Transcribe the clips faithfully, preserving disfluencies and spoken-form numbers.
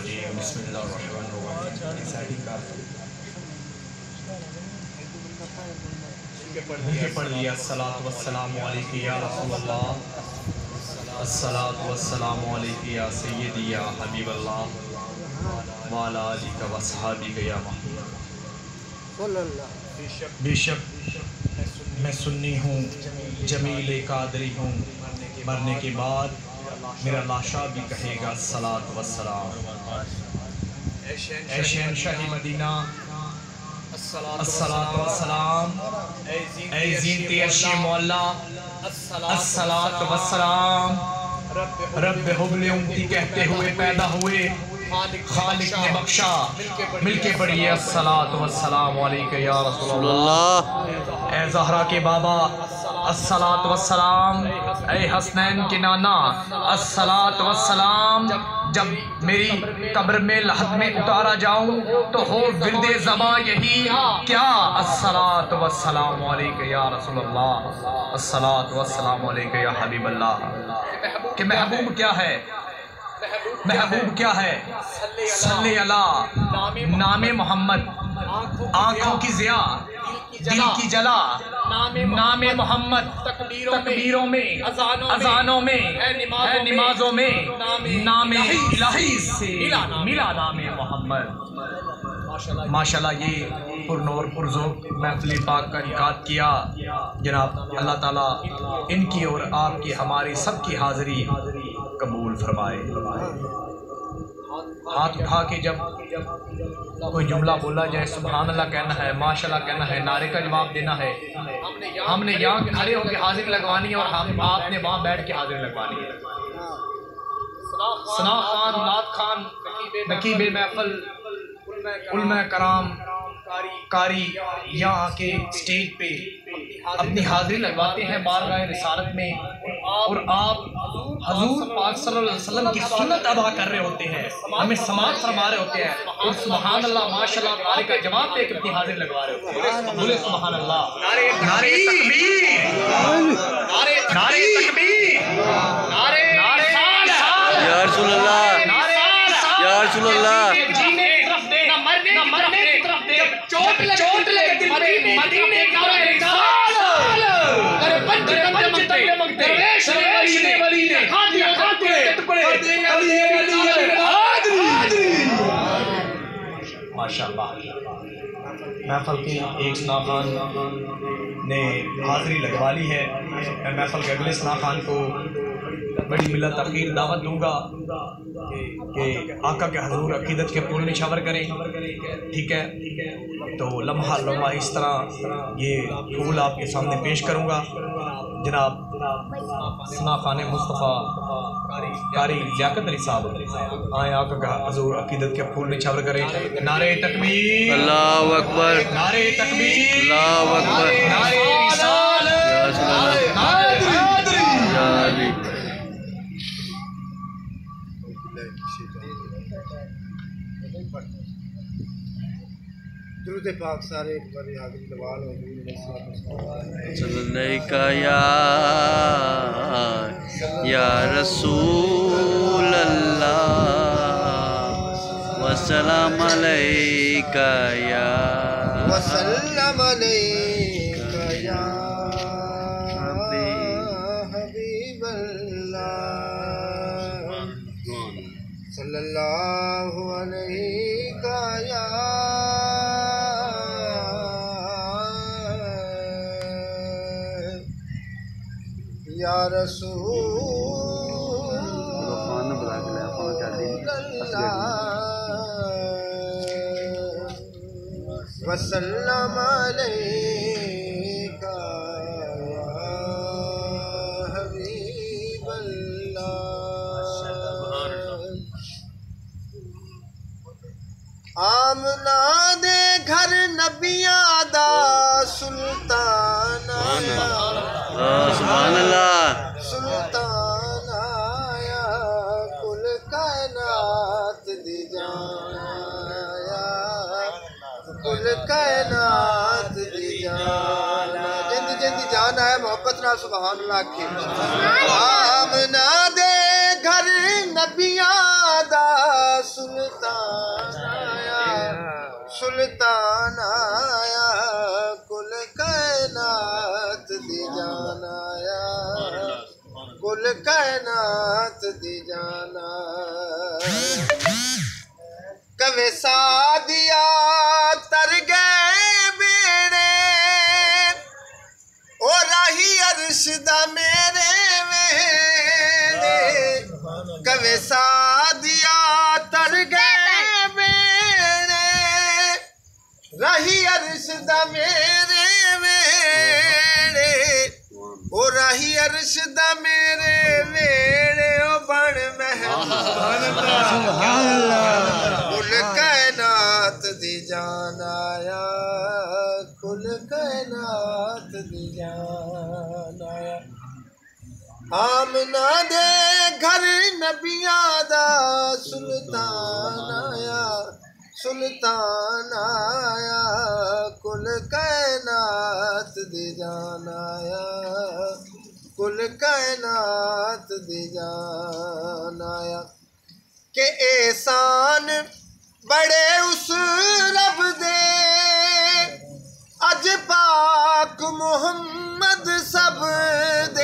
रजीम बिस्मिल्लाहिर्रहमानिर्रहीम। पढ़ लिया अस्सलातु वस्सलामु अलैका या रसूलल्लाह, अस्सलातु वस्सलामु अलैका या सय्यदी या हबीबल्लाह व अला आलिका व अस्हाबिका या महमूद। बेशक मैं सुन्नी हूँ, जमील कादरी हूँ, मरने के बाद मेरा लाशा भी कहेगा अस्सलातु वस्सलाम। ऐ शहंशाह मदीना अस्सलातु वस्सलाम, ऐ ज़ीनत अर्श मौला अस्सलातु वस्सलाम। रब्बे हुब्बे उम्मती कहते हुए पैदा हुए, खालिक ने बख्शा, मिलके पढ़िए अस्सलातु वस्सलामु अलैका या रसूलल्लाह। ऐ ज़हरा के बाबा अस्सलातु वस्सलाम, ऐ हसनैन के नाना अस्सलातु वस्सलाम। जब मेरी कब्र में लहद में उतारा जाऊं तो हो विरदे ज़बां यही क्या, अस्सलातु वस्सलामु अलैका या रसूलल्लाह, अस्सलातु वस्सलामु अलैका या हबीबल्लाह। कि महबूब क्या है, महबूब क्या है, सल्ले अला नामे मोहम्मद, आँखों की ज़िया दिल की जला, नामे मोहम्मद तकबीरों में अज़ानों में है निमाजों में, नामे इलाही से मिला नामे मोहम्मद। माशाल्लाह ये पुरनूर पुरज़ोक महफ़िल पाक का इनकाद किया जनाब। अल्लाह ताला इनकी और आपकी हमारी सबकी हाज़िरी कबूल फरमाए। हाथ उठा के जब कोई जुमला बोला जाए, सुभान अल्लाह कहना है, माशाल्लाह कहना है, नारे का जवाब देना है। हमने यहाँ खड़े होकर हाजिर लगवानी है और हम आपने वहाँ बैठ के हाजिर लगवानी है। सना खान, नात खान, नकीब महफल, उलमा कराम, कारी यहाँ के स्टेज पे अपनी हाजिरी लगवाते हैं बारगाह रिसालत में, और आप हजूर पाक सल्लल्लाहु अलैहि वसल्लम की सुन्नत अदा कर रहे होते हैं, हमें समाअत फरमा रहे होते हैं, और सुभान अल्लाह माशाल्लाह नारे का जवाब देकर अपनी हाजिरी लगवा रहे होते हैं। बोले सुभान अल्लाह, नारे तकबीर, नारे तकबीर, नारे या रसूलल्लाह, या रसूलल्लाह। चोट चोट लगे दिल पे मदीने का रिसाल करे पंच पंच मंगते दरवेश ने वली ने खा दिया खाते टुकड़े अली अली हाजिरी। माशाल्लाह महफल की एक सना खान ने हाजिरी लगवा ली है। मैं महफल के अगले सना खान को बड़ी मिलत अखीर दावत दूंगा कि आका के हजूर अकीदत के फूल निछावर करें। ठीक है, तो लम्हा लम्हा इस तरह ये फूल आपके सामने पेश करूंगा। जनाब सना खान मुस्तफ़ा कारी लियाकत अली साहब आए, आका के हजूर अकीदत के फूल निछावर करें। नारे तकबीर, अल्लाहु अकबर, नारे तकबीर, अल्लाहु अकबर, नारे रिसालत, दुरूद पाक सारे एक बार हाजिर दवाल हो सल्लल्लाहु या या रसूल अल्लाह वसलाम अलैका या वसल्लम अलैका या हबीबल्लाह सल्लल्लाहु अलैका या या रसूल वसल्लम अलैका या हबीबल्लाह। आमना दे घर नबियां दा सुल्तान आया, सुभान अल्लाह, सुल्तान आया, कुल कायनात दी जान आया, कुल कायनात दी जान, जिंद जिंद जान आया मोहब्बत ना सुभान अल्लाह की। आमना दे घर नबियां दा सुल्तान सुल्तान आया सुल्तान आया कुल कायनात दी जान आया कुल कायनात दी जान कवे सादिया तर गए बेड़े ओ राही अर्श दा मेरे वेड़े कवे सादिया तर गए बेड़े राही अर्श दा मेरे वेड़े ओ राही अर्श दा मेरे वेड़े ओ बन मेहमान कुल कायनात दी जान आया कुल कायनात दी जान आया आमना दे घर नबियां दा सुल्तान आया सुल्तान आया कुल कायनात दी जान आया कुल कायनात दी जान आया के एहसान बड़े उस रब दे अज पाक मुहम्मद सब दे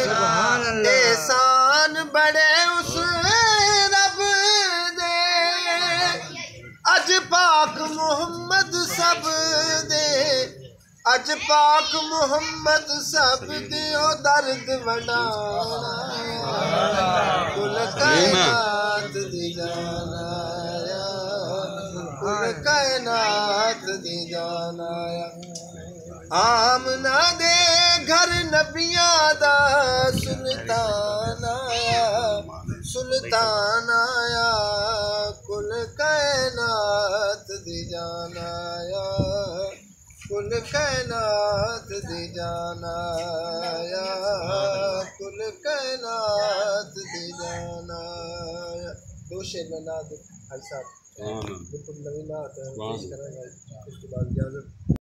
एहसान बड़े उस रब दे अज पाक मुहम्मद सब दे अज पाक मुहम्मद सब दे ओ दर्द वंडाना कुल कायनात दी जान आया कुल कायनात दी जान आया आमना दे घर नबियां दा सुल्तान आया सुल्तान आया कुल कायनात दी जान आया कुल कायनात दी जान आया कुल कायनात दी जान आया दो शेर में नात भाई साहब बिल्कुल नवीन नात पेश करेंगे उसके बाद इजाजत।